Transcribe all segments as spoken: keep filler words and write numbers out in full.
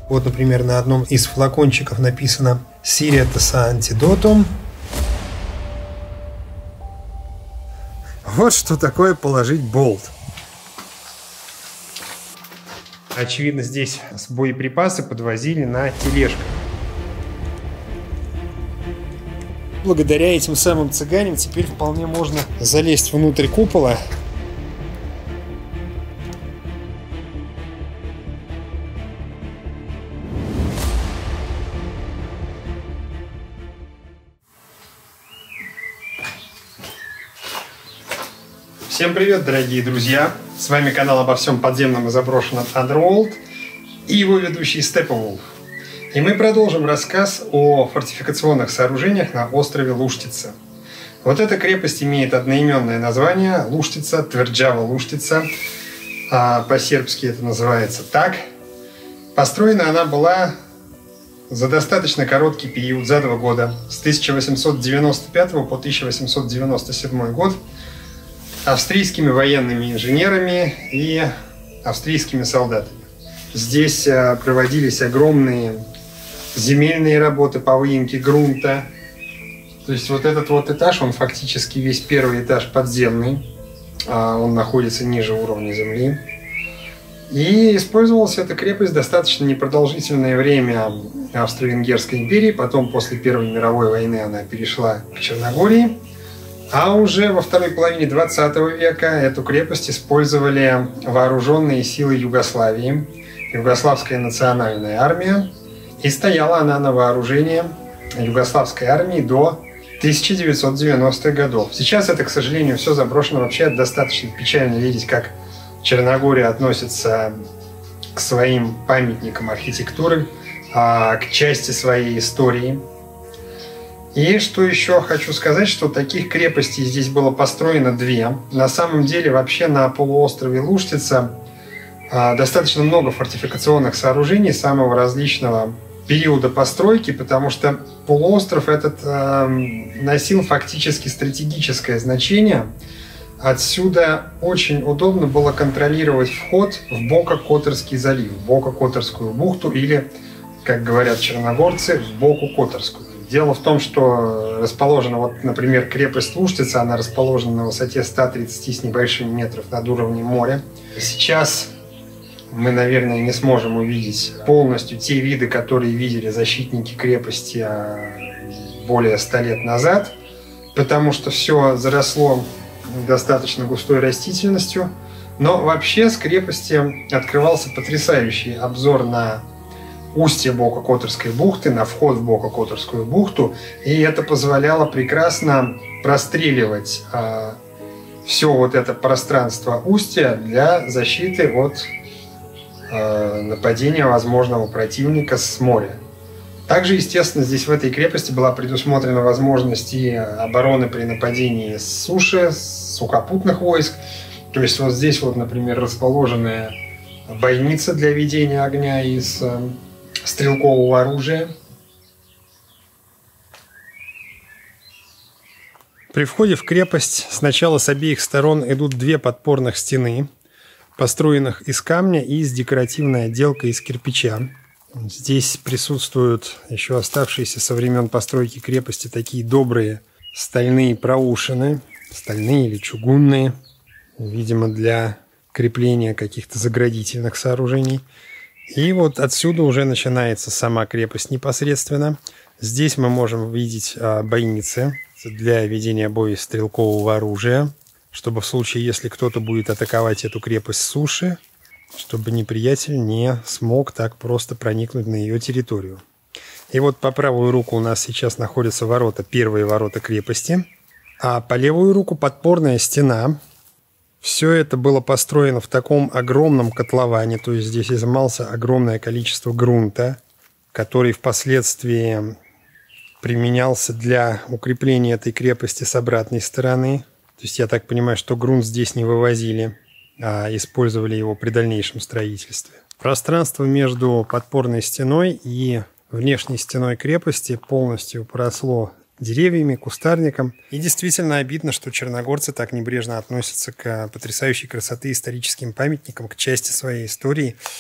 Вот, например, на одном из флакончиков написано «Сириетас антидотум». Вот что такое положить болт. Очевидно, здесь боеприпасы подвозили на тележках. Благодаря этим самым цыганям теперь вполне можно залезть внутрь купола. Всем привет, дорогие друзья! С вами канал обо всем подземном и заброшенном Underworld и его ведущий Steppenwolf. И мы продолжим рассказ о фортификационных сооружениях на острове Луштица. Вот эта крепость имеет одноименное название Луштица, Тверджава Луштица. А по-сербски это называется так. Построена она была за достаточно короткий период, за два года, с тысяча восемьсот девяносто пятого по тысяча восемьсот девяносто седьмой год, австрийскими военными инженерами и австрийскими солдатами. Здесь проводились огромные земельные работы по выемке грунта. То есть вот этот вот этаж, он фактически весь первый этаж подземный. Он находится ниже уровня земли. И использовалась эта крепость достаточно непродолжительное время Австро-Венгерской империи. Потом, после Первой мировой войны, она перешла к Черногории. А уже во второй половине двадцатого века эту крепость использовали вооруженные силы Югославии, Югославская национальная армия. И стояла она на вооружении Югославской армии до тысяча девятьсот девяностых годов. Сейчас это, к сожалению, все заброшено. Вообще достаточно печально видеть, как Черногория относится к своим памятникам архитектуры, к части своей истории. И что еще хочу сказать, что таких крепостей здесь было построено две. На самом деле вообще на полуострове Луштица достаточно много фортификационных сооружений самого различного периода постройки, потому что полуостров этот э, носил фактически стратегическое значение. Отсюда очень удобно было контролировать вход в Бока-Которский залив, в Бока-Которскую бухту или, как говорят черногорцы, в Боку-Которскую. Дело в том, что расположена, вот, например, крепость Луштица, она расположена на высоте ста тридцати с небольшим метров над уровнем моря. Сейчас мы, наверное, не сможем увидеть полностью те виды, которые видели защитники крепости более ста лет назад, потому что все заросло достаточно густой растительностью. Но вообще с крепости открывался потрясающий обзор на устье Бока-Которской бухты, на вход в Бока-Которскую бухту, и это позволяло прекрасно простреливать э, все вот это пространство устья для защиты от э, нападения возможного противника с моря. Также, естественно, здесь в этой крепости была предусмотрена возможность и обороны при нападении с суши, с сухопутных войск. То есть вот здесь вот, например, расположенная бойница для ведения огня из э, стрелкового оружия. При входе в крепость сначала с обеих сторон идут две подпорных стены, построенных из камня и с декоративной отделкой из кирпича. Здесь присутствуют еще оставшиеся со времен постройки крепости такие добрые стальные проушины, стальные или чугунные, видимо, для крепления каких-то заградительных сооружений. И вот отсюда уже начинается сама крепость непосредственно. Здесь мы можем видеть а, бойницы для ведения боя стрелкового оружия, чтобы в случае, если кто-то будет атаковать эту крепость с суши, чтобы неприятель не смог так просто проникнуть на ее территорию. И вот по правую руку у нас сейчас находятся ворота, первые ворота крепости, а по левую руку подпорная стена. Все это было построено в таком огромном котловане, то есть здесь изымался огромное количество грунта, который впоследствии применялся для укрепления этой крепости с обратной стороны. То есть я так понимаю, что грунт здесь не вывозили, а использовали его при дальнейшем строительстве. Пространство между подпорной стеной и внешней стеной крепости полностью поросло деревьями, кустарником. И действительно обидно, что черногорцы так небрежно относятся к потрясающей красоты историческим памятникам, к части своей истории,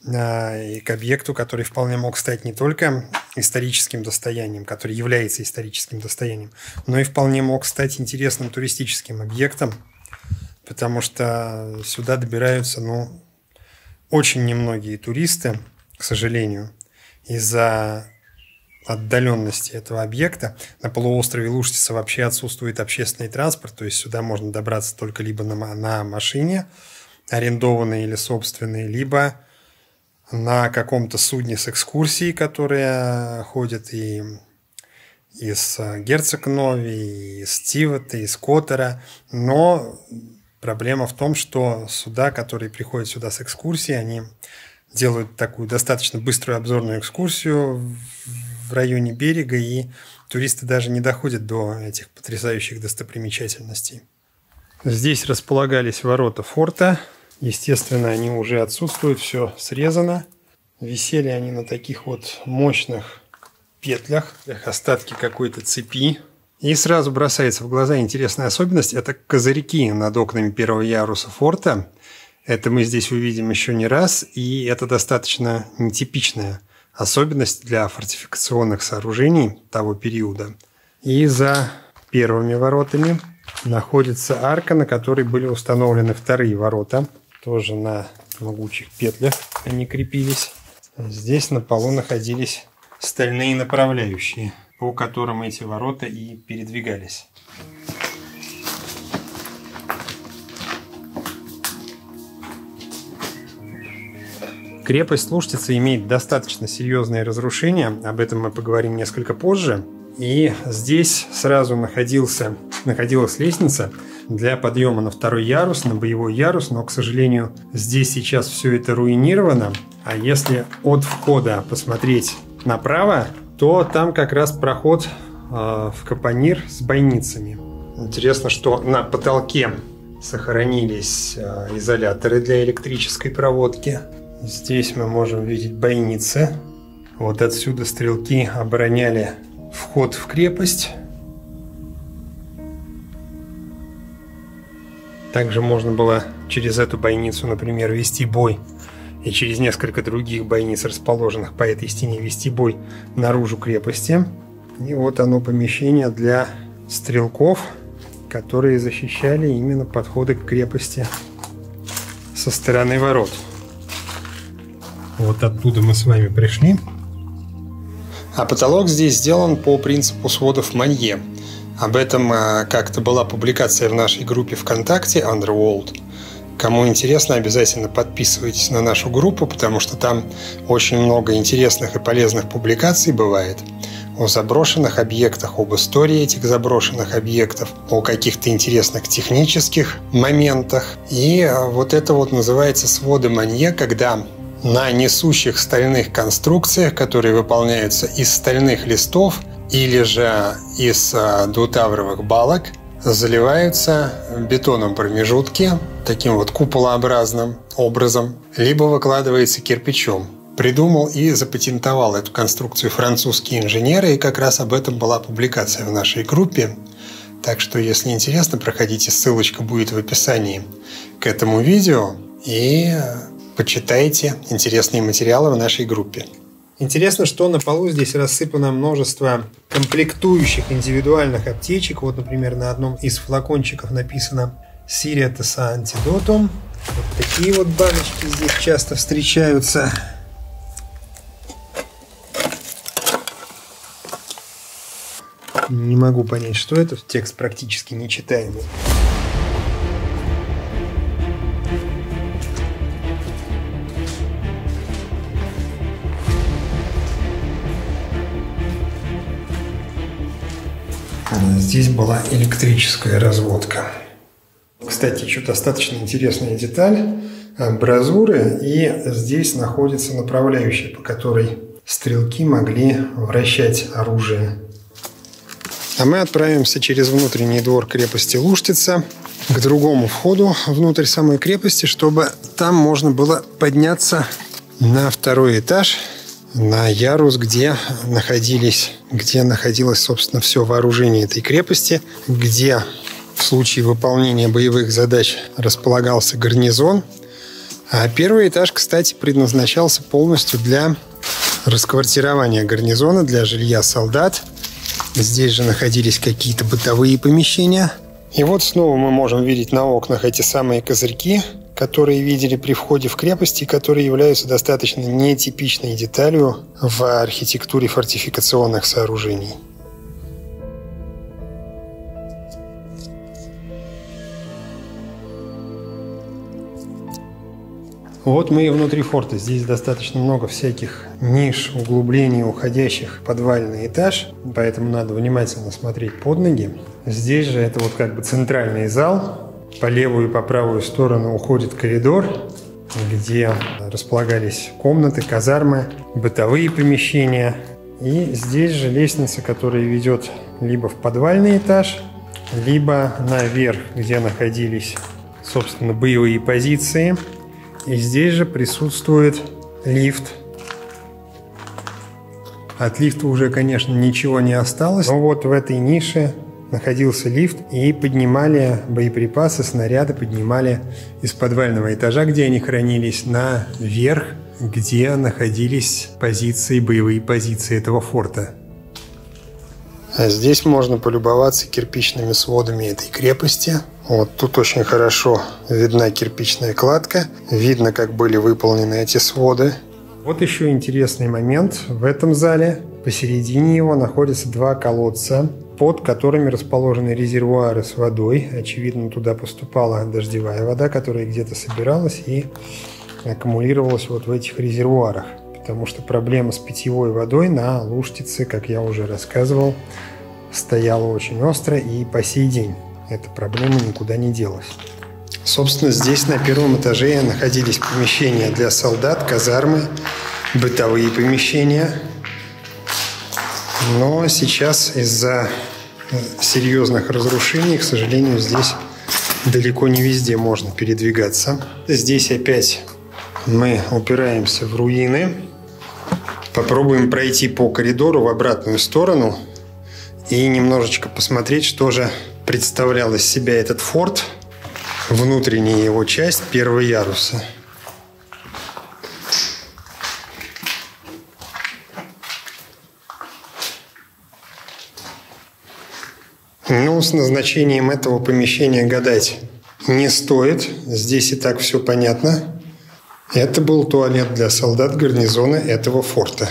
и к объекту, который вполне мог стать не только историческим достоянием, который является историческим достоянием, но и вполне мог стать интересным туристическим объектом, потому что сюда добираются, ну, очень немногие туристы, к сожалению, из-за отдаленности этого объекта. На полуострове Лужтица вообще отсутствует общественный транспорт, то есть сюда можно добраться только либо на, на машине, арендованной или собственной, либо на каком-то судне с экскурсией, которые ходят и из Герцег-Нови, и из Тивота, и из Котора. Но проблема в том, что суда, которые приходят сюда с экскурсией, они делают такую достаточно быструю обзорную экскурсию в районе берега, и туристы даже не доходят до этих потрясающих достопримечательностей. Здесь располагались ворота форта. Естественно, они уже отсутствуют, все срезано. Висели они на таких вот мощных петлях, остатки какой-то цепи. И сразу бросается в глаза интересная особенность – это козырьки над окнами первого яруса форта. Это мы здесь увидим еще не раз, и это достаточно нетипичная особенность для фортификационных сооружений того периода. И за первыми воротами находится арка, на которой были установлены вторые ворота. Тоже на могучих петлях они крепились. Здесь на полу находились стальные направляющие, по которым эти ворота и передвигались. Крепость Лужтица имеет достаточно серьезные разрушения, об этом мы поговорим несколько позже. И здесь сразу находился, находилась лестница для подъема на второй ярус, на боевой ярус, но, к сожалению, здесь сейчас все это руинировано. А если от входа посмотреть направо, то там как раз проход э, в капонир с бойницами. Интересно, что на потолке сохранились э, изоляторы для электрической проводки. Здесь мы можем видеть бойницы. Вот отсюда стрелки обороняли вход в крепость. Также можно было через эту бойницу, например, вести бой, и через несколько других бойниц, расположенных по этой стене, вести бой наружу крепости. И вот оно, помещение для стрелков, которые защищали именно подходы к крепости со стороны ворот. Вот оттуда мы с вами пришли. А потолок здесь сделан по принципу сводов Манье. Об этом как-то была публикация в нашей группе ВКонтакте Underworld. Кому интересно, обязательно подписывайтесь на нашу группу, потому что там очень много интересных и полезных публикаций бывает о заброшенных объектах, об истории этих заброшенных объектов, о каких-то интересных технических моментах. И вот это вот называется своды Манье, когда на несущих стальных конструкциях, которые выполняются из стальных листов или же из двутавровых балок, заливаются бетоном промежутки таким вот куполообразным образом, либо выкладывается кирпичом. Придумал и запатентовал эту конструкцию французские инженеры, и как раз об этом была публикация в нашей группе. Так что, если интересно, проходите, ссылочка будет в описании к этому видео, и почитайте интересные материалы в нашей группе. Интересно, что на полу здесь рассыпано множество комплектующих индивидуальных аптечек. Вот, например, на одном из флакончиков написано «Сириатес антидотум». Вот такие вот баночки здесь часто встречаются. Не могу понять, что это. Текст практически нечитаемый. Здесь была электрическая разводка. Кстати, еще достаточно интересная деталь. Амбразуры, и здесь находится направляющая, по которой стрелки могли вращать оружие. А мы отправимся через внутренний двор крепости Лужтица к другому входу внутрь самой крепости, чтобы там можно было подняться на второй этаж, на ярус, где находились, где находилось, собственно, все вооружение этой крепости, где в случае выполнения боевых задач располагался гарнизон. А первый этаж, кстати, предназначался полностью для расквартирования гарнизона, для жилья солдат. Здесь же находились какие-то бытовые помещения. И вот снова мы можем видеть на окнах эти самые козырьки, которые видели при входе в крепость и которые являются достаточно нетипичной деталью в архитектуре фортификационных сооружений. Вот мы и внутри форта. Здесь достаточно много всяких ниш, углублений, уходящих в подвальный этаж, поэтому надо внимательно смотреть под ноги. Здесь же это вот как бы центральный зал. По левую и по правую сторону уходит коридор, где располагались комнаты, казармы, бытовые помещения. И здесь же лестница, которая ведет либо в подвальный этаж, либо наверх, где находились, собственно, боевые позиции. И здесь же присутствует лифт. От лифта уже, конечно, ничего не осталось. Но вот в этой нише находился лифт, и поднимали боеприпасы, снаряды поднимали из подвального этажа, где они хранились, наверх, где находились позиции, боевые позиции этого форта. А здесь можно полюбоваться кирпичными сводами этой крепости. Вот тут очень хорошо видна кирпичная кладка. Видно, как были выполнены эти своды. Вот еще интересный момент. В этом зале посередине его находятся два колодца, под которыми расположены резервуары с водой. Очевидно, туда поступала дождевая вода, которая где-то собиралась и аккумулировалась вот в этих резервуарах. Потому что проблема с питьевой водой на Луштице, как я уже рассказывал, стояла очень остро, и по сей день эта проблема никуда не делась. Собственно, здесь на первом этаже находились помещения для солдат, казармы, бытовые помещения. Но сейчас из-за серьезных разрушений, к сожалению, здесь далеко не везде можно передвигаться. Здесь опять мы упираемся в руины. Попробуем пройти по коридору в обратную сторону и немножечко посмотреть, что же представлял из себя этот форт, внутренняя его часть первого яруса. Ну, с назначением этого помещения гадать не стоит. Здесь и так все понятно. Это был туалет для солдат гарнизона этого форта.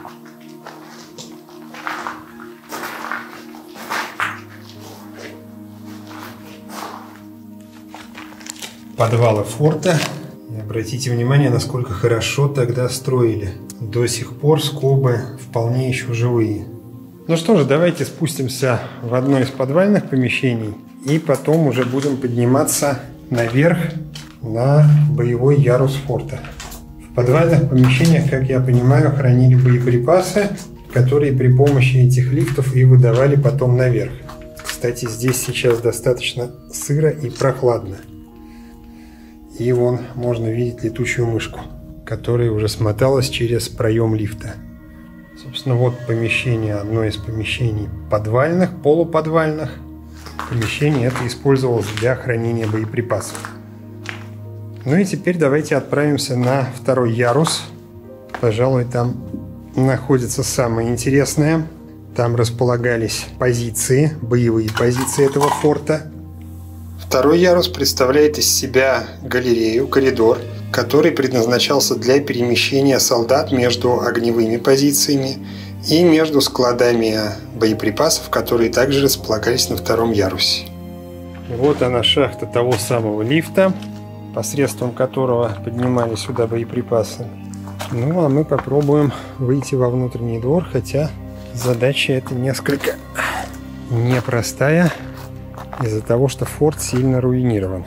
Подвалы форта. И обратите внимание, насколько хорошо тогда строили. До сих пор скобы вполне еще живые. Ну что же, давайте спустимся в одно из подвальных помещений и потом уже будем подниматься наверх на боевой ярус форта. В подвальных помещениях, как я понимаю, хранили боеприпасы, которые при помощи этих лифтов и выдавали потом наверх. Кстати, здесь сейчас достаточно сыро и прохладно. И вон можно видеть летучую мышку, которая уже смоталась через проем лифта. Собственно, вот помещение, одно из помещений подвальных, полуподвальных. Помещение это использовалось для хранения боеприпасов. Ну и теперь давайте отправимся на второй ярус. Пожалуй, там находится самое интересное. Там располагались позиции, боевые позиции этого форта. Второй ярус представляет из себя галерею, коридор, который предназначался для перемещения солдат между огневыми позициями и между складами боеприпасов, которые также располагались на втором ярусе. Вот она, шахта того самого лифта, посредством которого поднимали сюда боеприпасы. Ну, а мы попробуем выйти во внутренний двор, хотя задача эта несколько непростая, из-за того, что форт сильно руинирован.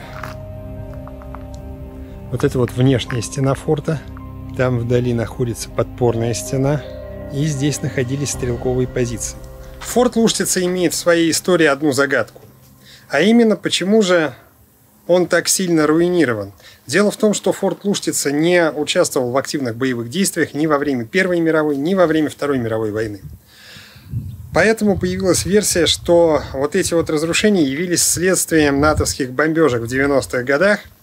Вот это вот внешняя стена форта. Там вдали находится подпорная стена. И здесь находились стрелковые позиции. Форт Луштица имеет в своей истории одну загадку. А именно, почему же он так сильно руинирован? Дело в том, что форт Луштица не участвовал в активных боевых действиях ни во время Первой мировой, ни во время Второй мировой войны. Поэтому появилась версия, что вот эти вот разрушения явились следствием натовских бомбежек в девяностых годах,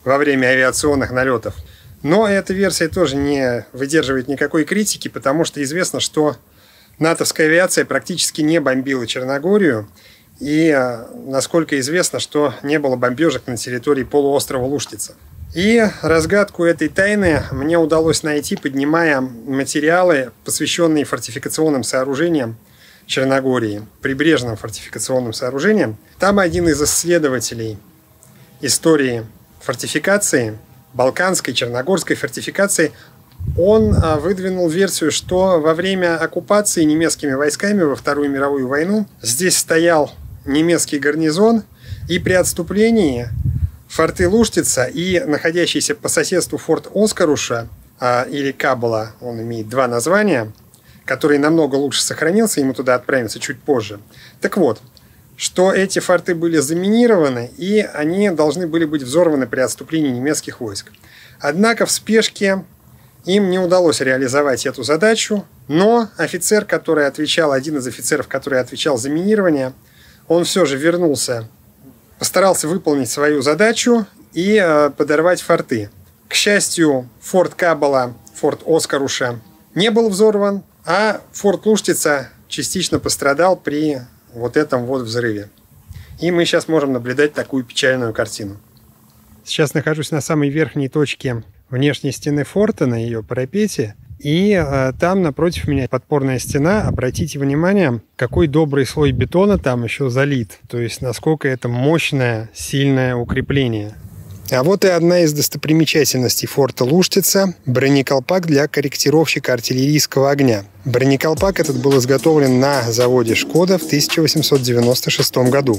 во время авиационных налетов. Но эта версия тоже не выдерживает никакой критики, потому что известно, что натовская авиация практически не бомбила Черногорию. И, насколько известно, что не было бомбежек на территории полуострова Луштица. И разгадку этой тайны мне удалось найти, поднимая материалы, посвященные фортификационным сооружениям Черногории, прибрежным фортификационным сооружениям. Там один из исследователей истории фортификации, балканской, черногорской фортификации, он выдвинул версию, что во время оккупации немецкими войсками во Вторую мировую войну здесь стоял немецкий гарнизон, и при отступлении форты Луштица и находящийся по соседству форт Оскаруша, а, или Кабала, он имеет два названия, который намного лучше сохранился, ему туда отправимся чуть позже. Так вот, что эти форты были заминированы, и они должны были быть взорваны при отступлении немецких войск. Однако в спешке им не удалось реализовать эту задачу, но офицер, который отвечал, один из офицеров, который отвечал за минирование, он все же вернулся, постарался выполнить свою задачу и э, подорвать форты. К счастью, форт Кабала, форт Оскаруша не был взорван, а форт Луштица частично пострадал при вот этом вот взрыве. И мы сейчас можем наблюдать такую печальную картину. Сейчас нахожусь на самой верхней точке внешней стены форта, на ее парапете. И э, там напротив меня подпорная стена. Обратите внимание, какой добрый слой бетона там еще залит. То есть, насколько это мощное, сильное укрепление. А вот и одна из достопримечательностей форта Луштица – бронеколпак для корректировщика артиллерийского огня. Бронеколпак этот был изготовлен на заводе «Шкода» в тысяча восемьсот девяносто шестом году.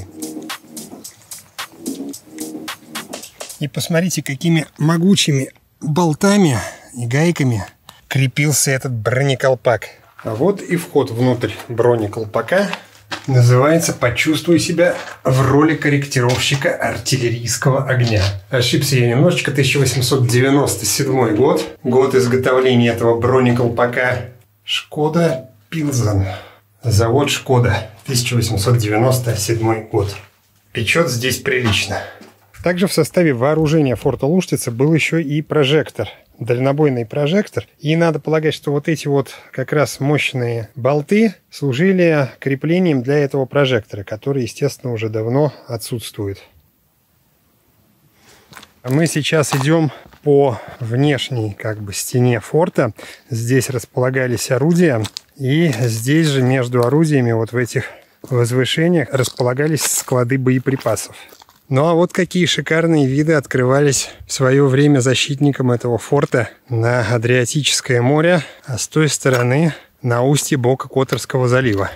И посмотрите, какими могучими болтами и гайками крепился этот бронеколпак. А вот и вход внутрь бронеколпака. Называется «Почувствуй себя в роли корректировщика артиллерийского огня». Ошибся я немножечко. тысяча восемьсот девяносто седьмой год. Год изготовления этого бронеколпака. «Шкода Пилзен». Завод «Шкода». тысяча восемьсот девяносто седьмой год. Печет здесь прилично. Также в составе вооружения форта Луштица был еще и прожектор. Дальнобойный прожектор. И надо полагать, что вот эти вот как раз мощные болты служили креплением для этого прожектора, который, естественно, уже давно отсутствует. Мы сейчас идем по внешней как бы стене форта. Здесь располагались орудия. И здесь же между орудиями, вот в этих возвышениях, располагались склады боеприпасов. Ну а вот какие шикарные виды открывались в свое время защитникам этого форта на Адриатическое море, а с той стороны на устье бока Которского залива.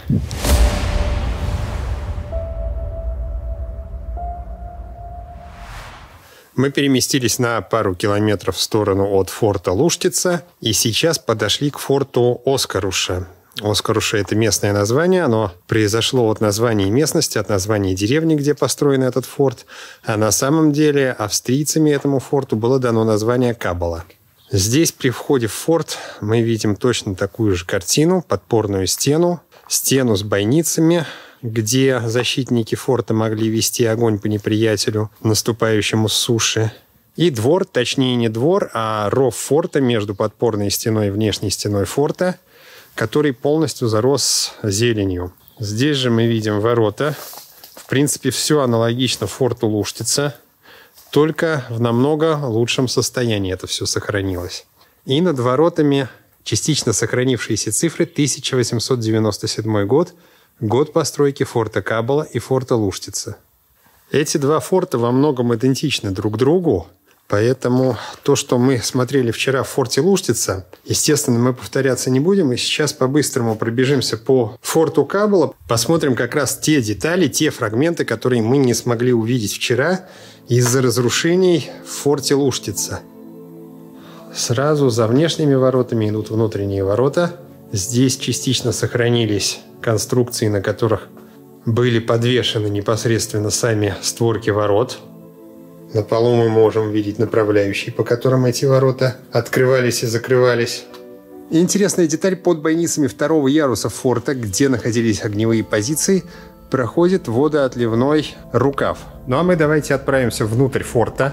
Мы переместились на пару километров в сторону от форта Луштица и сейчас подошли к форту Оскаруша. Оскаруша – это местное название, оно произошло от названия местности, от названия деревни, где построен этот форт, а на самом деле австрийцами этому форту было дано название Кабала. Здесь при входе в форт мы видим точно такую же картину, подпорную стену, стену с бойницами, где защитники форта могли вести огонь по неприятелю, наступающему с суши. И двор, точнее не двор, а ров форта между подпорной стеной и внешней стеной форта, который полностью зарос зеленью. Здесь же мы видим ворота. В принципе, все аналогично форту Луштица, только в намного лучшем состоянии это все сохранилось. И над воротами частично сохранившиеся цифры тысяча восемьсот девяносто седьмой год, год постройки форта Кабала и форта Луштица. Эти два форта во многом идентичны друг другу, поэтому то, что мы смотрели вчера в форте Луштица, естественно, мы повторяться не будем. И сейчас по-быстрому пробежимся по форту Кабала. Посмотрим как раз те детали, те фрагменты, которые мы не смогли увидеть вчера из-за разрушений в форте Луштица. Сразу за внешними воротами идут внутренние ворота. Здесь частично сохранились конструкции, на которых были подвешены непосредственно сами створки ворот. На полу мы можем видеть направляющие, по которым эти ворота открывались и закрывались. И интересная деталь: под бойницами второго яруса форта, где находились огневые позиции, проходит водоотливной рукав. Ну а мы давайте отправимся внутрь форта.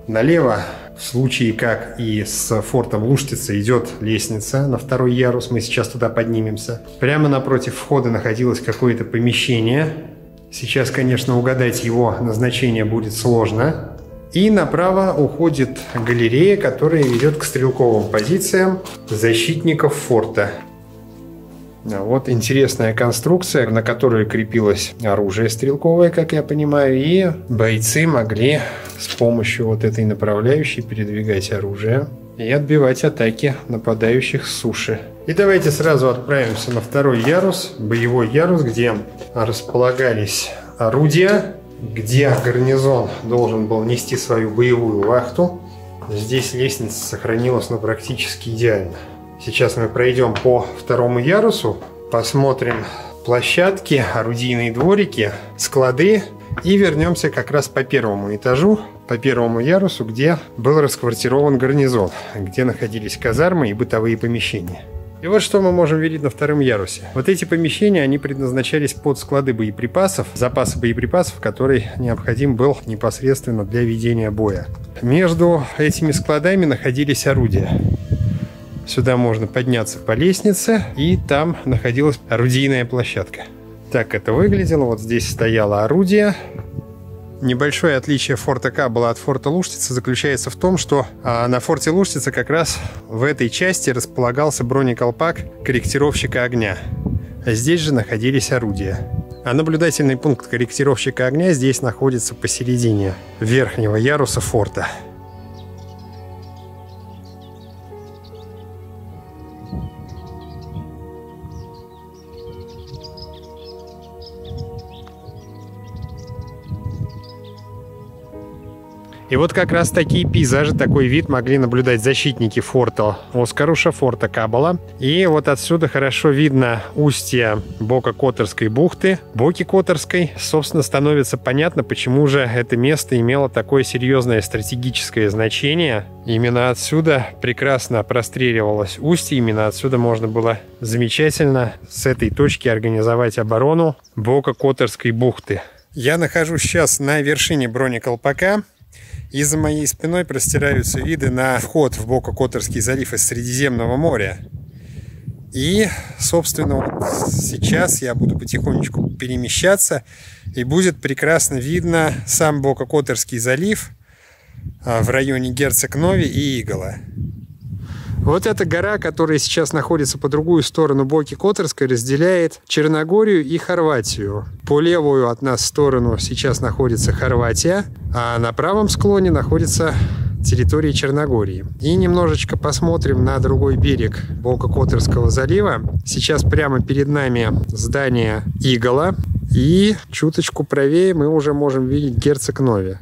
Налево, в случае как и с фортом Луштица, идет лестница на второй ярус. Мы сейчас туда поднимемся. Прямо напротив входа находилось какое-то помещение. Сейчас, конечно, угадать его назначение будет сложно. И направо уходит галерея, которая ведет к стрелковым позициям защитников форта. Вот интересная конструкция, на которой крепилось оружие стрелковое, как я понимаю, и бойцы могли с помощью вот этой направляющей передвигать оружие и отбивать атаки нападающих с суши. И давайте сразу отправимся на второй ярус, боевой ярус, где располагались орудия, где гарнизон должен был нести свою боевую вахту. Здесь лестница сохранилась, ну, практически идеально. Сейчас мы пройдем по второму ярусу, посмотрим площадки, орудийные дворики, склады и вернемся как раз по первому этажу, по первому ярусу, где был расквартирован гарнизон, где находились казармы и бытовые помещения. И вот что мы можем видеть на втором ярусе. Вот эти помещения, они предназначались под склады боеприпасов, запасы боеприпасов, который необходим был непосредственно для ведения боя. Между этими складами находились орудия. Сюда можно подняться по лестнице, и там находилась орудийная площадка. Так это выглядело. Вот здесь стояло орудие. Небольшое отличие форта Кабала от форта Луштица заключается в том, что а, на форте Луштица как раз в этой части располагался бронеколпак корректировщика огня. А здесь же находились орудия. А наблюдательный пункт корректировщика огня здесь находится посередине верхнего яруса форта. И вот как раз такие пейзажи, такой вид могли наблюдать защитники форта Оскаруша, форта Кабала. И вот отсюда хорошо видно устье Бока Которской бухты. Боки Которской, собственно, становится понятно, почему же это место имело такое серьезное стратегическое значение. Именно отсюда прекрасно простреливалось устье, именно отсюда можно было замечательно с этой точки организовать оборону Бока Которской бухты. Я нахожусь сейчас на вершине бронеколпака. И за моей спиной простираются виды на вход в Бока Которский залив из Средиземного моря. И, собственно, вот сейчас я буду потихонечку перемещаться, и будет прекрасно видно сам Бока Которский залив в районе Герцег-Нови и Игола. Вот эта гора, которая сейчас находится по другую сторону Боки Которской, разделяет Черногорию и Хорватию. По левую от нас сторону сейчас находится Хорватия, а на правом склоне находится территория Черногории. И немножечко посмотрим на другой берег Бока Которского залива. Сейчас прямо перед нами здание Игола, и чуточку правее мы уже можем видеть Герцег-Нови.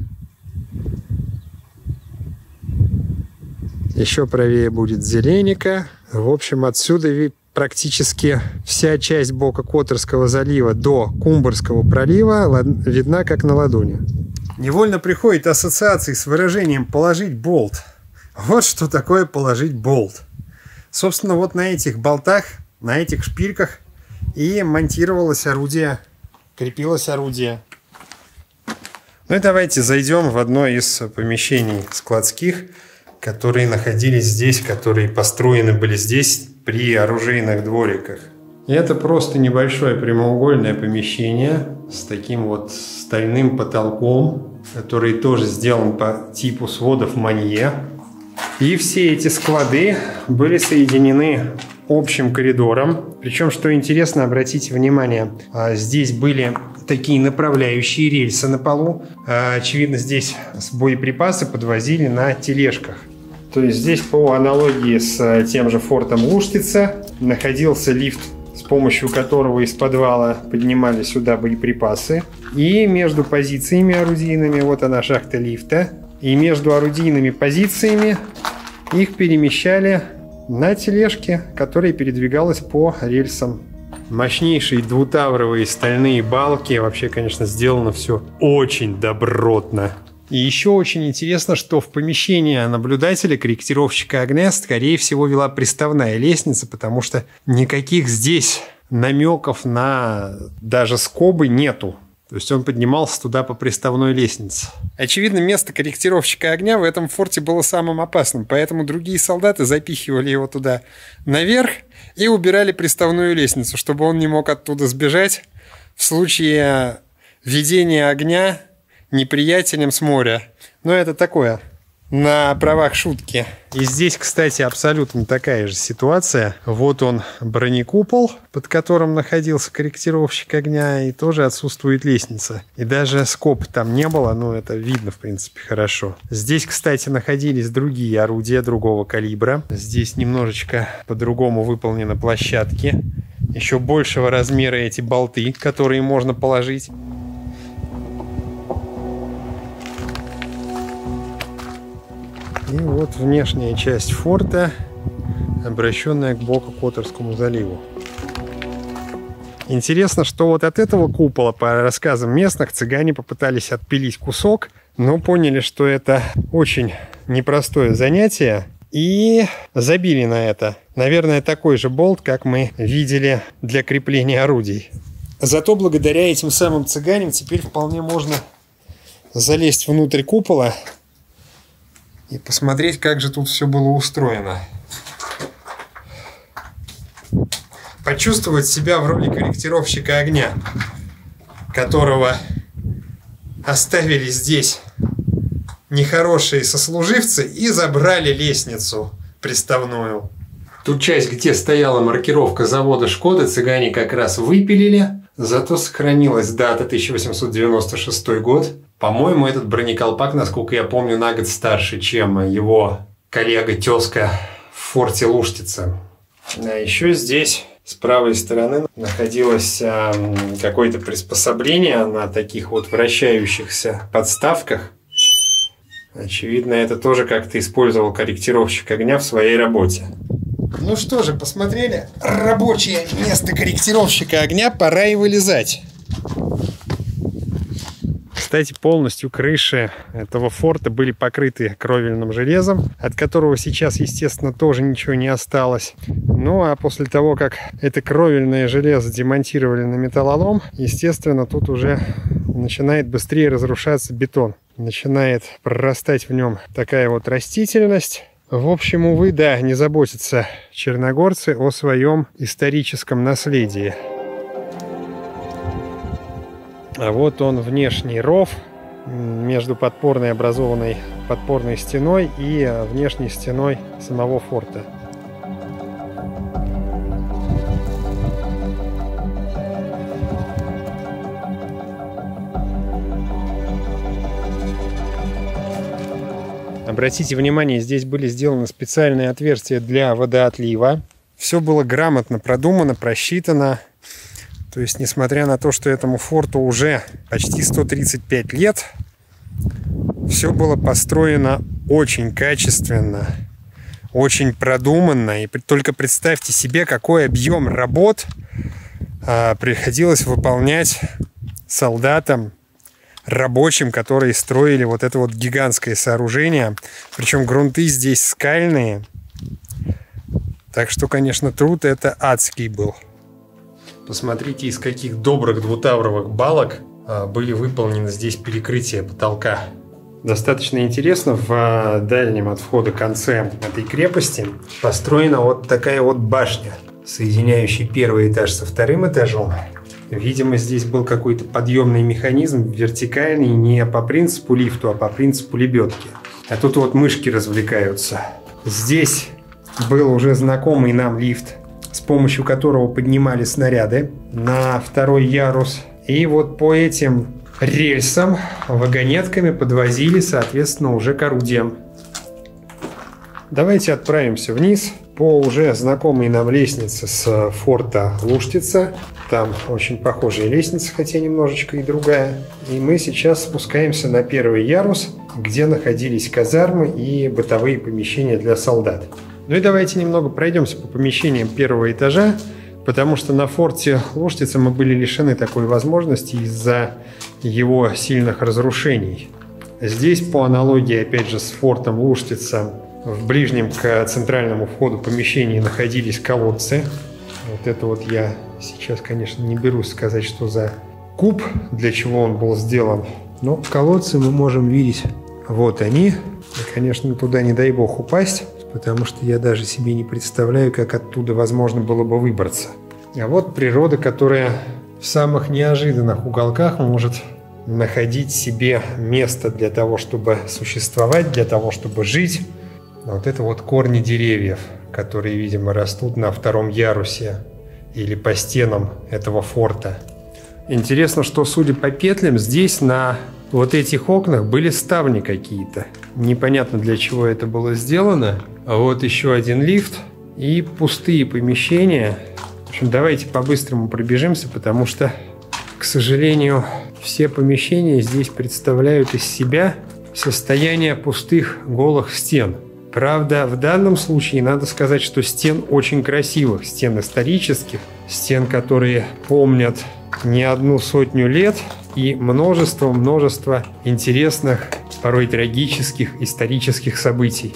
Еще правее будет Зеленика. В общем, отсюда практически вся часть Бока Которского залива до Кумбрского пролива видна как на ладони. Невольно приходит ассоциации с выражением «положить болт». Вот что такое «положить болт». Собственно, вот на этих болтах, на этих шпильках и монтировалось орудие, крепилось орудие. Ну и давайте зайдем в одно из помещений складских, которые находились здесь, которые построены были здесь при оружейных двориках. И это просто небольшое прямоугольное помещение с таким вот стальным потолком, который тоже сделан по типу сводов Манье. И все эти склады были соединены общим коридором. Причем, что интересно, обратите внимание, здесь были такие направляющие рельсы на полу. Очевидно, здесь боеприпасы подвозили на тележках. То есть здесь, по аналогии с тем же фортом Луштица, находился лифт, с помощью которого из подвала поднимали сюда боеприпасы. И между позициями орудийными, вот она шахта лифта, и между орудийными позициями их перемещали на тележке, которая передвигалась по рельсам. Мощнейшие двутавровые стальные балки. Вообще, конечно, сделано все очень добротно. И еще очень интересно, что в помещении наблюдателя, корректировщика огня, скорее всего, вела приставная лестница, потому что никаких здесь намеков на даже скобы нету. То есть он поднимался туда по приставной лестнице. Очевидно, место корректировщика огня в этом форте было самым опасным, поэтому другие солдаты запихивали его туда наверх и убирали приставную лестницу, чтобы он не мог оттуда сбежать в случае ведения огня неприятелем с моря. Но это такое, на правах шутки. И здесь, кстати, абсолютно такая же ситуация. Вот он, бронекупол, под которым находился корректировщик огня, и тоже отсутствует лестница. И даже скоб там не было, но это видно, в принципе, хорошо. Здесь, кстати, находились другие орудия другого калибра. Здесь немножечко по-другому выполнены площадки. Еще большего размера эти болты, которые можно положить. И вот внешняя часть форта, обращенная к Бока-Которскому заливу. Интересно, что вот от этого купола, по рассказам местных, цыгане попытались отпилить кусок, но поняли, что это очень непростое занятие, и забили на это. Наверное, такой же болт, как мы видели для крепления орудий. Зато благодаря этим самым цыганям теперь вполне можно залезть внутрь купола и посмотреть, как же тут все было устроено. Почувствовать себя в роли корректировщика огня, которого оставили здесь нехорошие сослуживцы и забрали лестницу приставную. Ту часть, где стояла маркировка завода «Шкода», цыгане как раз выпилили. Зато сохранилась дата тысяча восемьсот девяносто шестой год. По-моему, этот бронеколпак, насколько я помню, на год старше, чем его коллега-тезка в форте Луштица. А еще здесь с правой стороны находилось э, какое-то приспособление на таких вот вращающихся подставках. Очевидно, это тоже как-то использовал корректировщик огня в своей работе. Ну что же, посмотрели рабочее место корректировщика огня, пора и вылезать. Кстати, полностью крыши этого форта были покрыты кровельным железом, от которого сейчас, естественно, тоже ничего не осталось. Ну а после того, как это кровельное железо демонтировали на металлолом, естественно, тут уже начинает быстрее разрушаться бетон. Начинает прорастать в нем такая вот растительность. В общем, увы, да, не заботятся черногорцы о своем историческом наследии. А вот он, внешний ров между подпорной, образованной подпорной стеной и внешней стеной самого форта. Обратите внимание, здесь были сделаны специальные отверстия для водоотлива. Все было грамотно продумано, просчитано. То есть, несмотря на то, что этому форту уже почти сто тридцать пять лет, все было построено очень качественно, очень продуманно. И только представьте себе, какой объем работ а, приходилось выполнять солдатам, рабочим, которые строили вот это вот гигантское сооружение. Причем грунты здесь скальные. Так что, конечно, труд это адский был. Посмотрите, из каких добрых двутавровых балок а, были выполнены здесь перекрытия потолка. Достаточно интересно, в дальнем от входа конце этой крепости построена вот такая вот башня, соединяющая первый этаж со вторым этажом. Видимо, здесь был какой-то подъемный механизм, вертикальный, не по принципу лифту, а по принципу лебедки. А тут вот мышки развлекаются. Здесь был уже знакомый нам лифт, с помощью которого поднимали снаряды на второй ярус. И вот по этим рельсам вагонетками подвозили, соответственно, уже к орудиям. Давайте отправимся вниз по уже знакомой нам лестнице с форта Луштица. Там очень похожая лестница, хотя немножечко и другая. И мы сейчас спускаемся на первый ярус, где находились казармы и бытовые помещения для солдат. Ну и давайте немного пройдемся по помещениям первого этажа, потому что на форте Луштица мы были лишены такой возможности из-за его сильных разрушений. Здесь, по аналогии, опять же, с фортом Луштица, в ближнем к центральному входу помещении находились колодцы. Вот это вот я сейчас, конечно, не берусь сказать, что за куб, для чего он был сделан. Но колодцы мы можем видеть. Вот они. И, конечно, туда не дай бог упасть, потому что я даже себе не представляю, как оттуда возможно было бы выбраться. А вот природа, которая в самых неожиданных уголках может находить себе место для того, чтобы существовать, для того, чтобы жить. Вот это вот корни деревьев, которые, видимо, растут на втором ярусе или по стенам этого форта. Интересно, что, судя по петлям, здесь на вот этих окнах были ставни какие-то. Непонятно, для чего это было сделано. А вот еще один лифт и пустые помещения. В общем, давайте по-быстрому пробежимся, потому что, к сожалению, все помещения здесь представляют из себя состояние пустых голых стен. Правда, в данном случае надо сказать, что стен очень красивых, стен исторических, стен, которые помнят не одну сотню лет и множество-множество интересных, порой трагических исторических событий.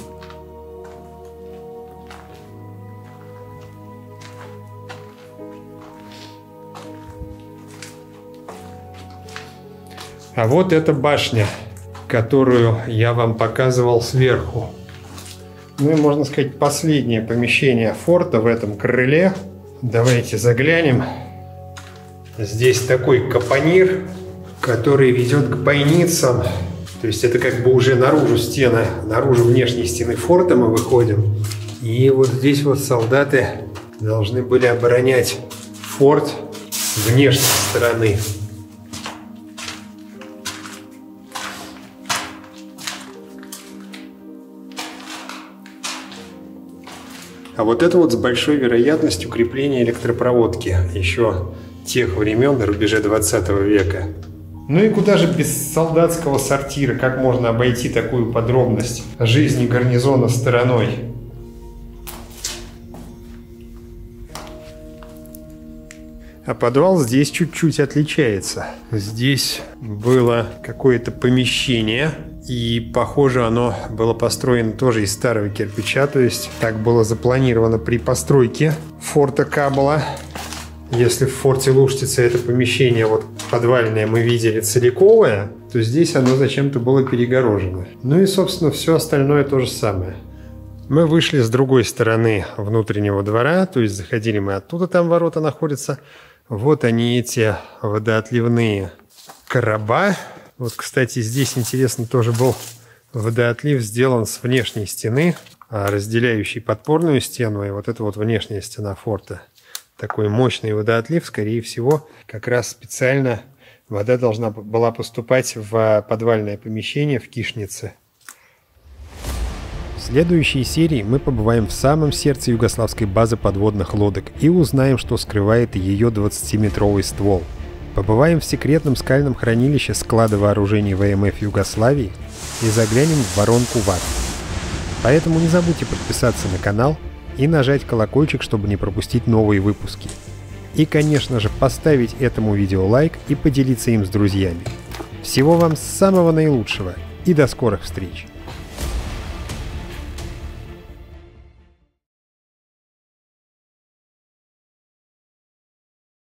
А вот эта башня, которую я вам показывал сверху. Ну и, можно сказать, последнее помещение форта в этом крыле. Давайте заглянем. Здесь такой капонир, который ведет к бойницам. То есть это как бы уже наружу стены, наружу внешней стены форта мы выходим. И вот здесь вот солдаты должны были оборонять форт с внешней стороны. А вот это вот с большой вероятностью крепление электропроводки еще тех времен, на рубеже двадцатого века. Ну и куда же без солдатского сортира? Как можно обойти такую подробность жизни гарнизона стороной? А подвал здесь чуть-чуть отличается. Здесь было какое-то помещение, и, похоже, оно было построено тоже из старого кирпича, то есть так было запланировано при постройке форта Кабала. Если в форте Луштице это помещение вот подвальное мы видели целиковое, то здесь оно зачем-то было перегорожено. Ну и, собственно, все остальное то же самое. Мы вышли с другой стороны внутреннего двора, то есть заходили мы оттуда, там ворота находятся. Вот они, эти водоотливные короба. Вот, кстати, здесь интересно тоже был водоотлив сделан с внешней стены, разделяющей подпорную стену, и вот эта вот внешняя стена форта. Такой мощный водоотлив, скорее всего, как раз специально вода должна была поступать в подвальное помещение в Кишнице. В следующей серии мы побываем в самом сердце югославской базы подводных лодок и узнаем, что скрывает ее двадцатиметровый ствол. Побываем в секретном скальном хранилище склада вооружений ВМФ Югославии и заглянем в воронку ВАТ. Поэтому не забудьте подписаться на канал и нажать колокольчик, чтобы не пропустить новые выпуски. И, конечно же, поставить этому видео лайк и поделиться им с друзьями. Всего вам самого наилучшего и до скорых встреч!